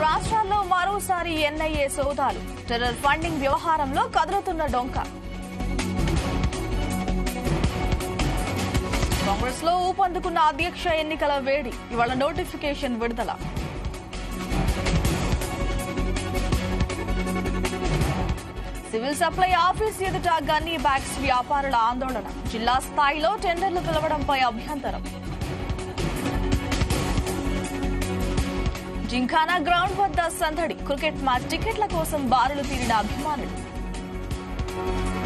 రాష్ట్రాల్లో మరోసారి ఎన్ఐఏ సోదాలు టెర్రర్ ఫండింగ్ వ్యవహారంలో కదులుతున్న డొంక. కాంగ్రెస్ లో ఊపందుకున్న అధ్యక్ష ఎన్నికల వేడి, ఇవాళ నోటిఫికేషన్ విడుదల. సివిల్ సప్లై ఆఫీస్ ఎదుట గన్నీ బ్యాగ్స్ వ్యాపారుల ఆందోళన, జిల్లా స్థాయిలో టెండర్లు పిలవడంపై అభ్యంతరం. జింఖానా గ్రౌండ్ వద్ద సందడి, క్రికెట్ మ్యాచ్ టికెట్ల కోసం బారులు తీరిన అభిమానులు.